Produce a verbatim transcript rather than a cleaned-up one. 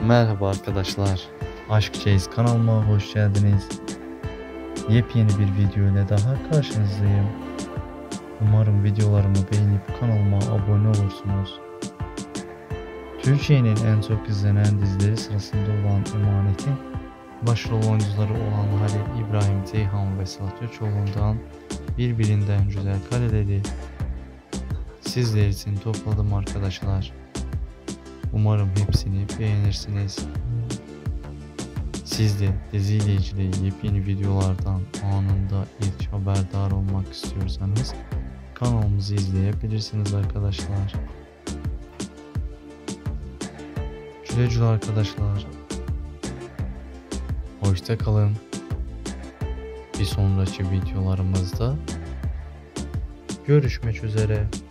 Merhaba arkadaşlar. Aşk Chase kanalıma hoş geldiniz. Yepyeni bir video ile daha karşınızdayım. Umarım videolarımı beğenip kanalıma abone olursunuz. Türkiye'nin en çok izlenen dizileri sırasında olan Emanet'in başrol oyuncuları olan Halil İbrahim Ceyhan ve Sıla Türkoğlu'ndan birbirinden güzel kareleri sizler için topladım arkadaşlar. Umarım hepsini beğenirsiniz. Siz de diziyle ilgili yepyeni videolardan anında ilk haberdar olmak istiyorsanız kanalımızı izleyebilirsiniz arkadaşlar. Güle güle arkadaşlar. Hoşça kalın. Bir sonraki videolarımızda görüşmek üzere.